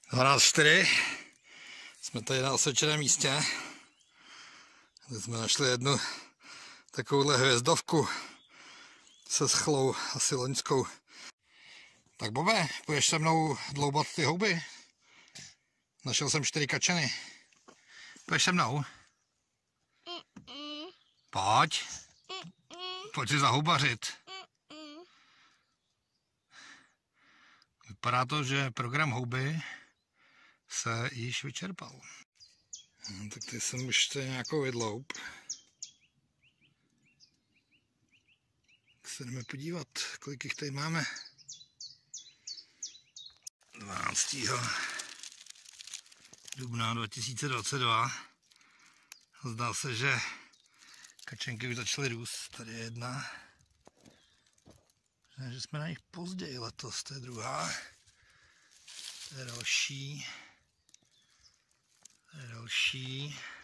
12:04. Jsme tady na osvědčeném místě. Tady jsme našli jednu takovouhle hvězdovku se schlou, asi loňskou. Tak Bobe, půjdeš se mnou dloubat ty houby? Našel jsem 4 kačeny. Půjdeš se mnou? Pojď. Pojď si zahoubařit. Vypadá to, že program houby se již vyčerpal. No, tak tady jsem už tady nějakou vydloup. Tak se jdeme podívat, kolik jich tady máme. 12. dubna 2022. Zdá se, že kačenky už začaly růst. Tady je jedna. Že jsme na nich později letos, to je druhá. To je další. To je další.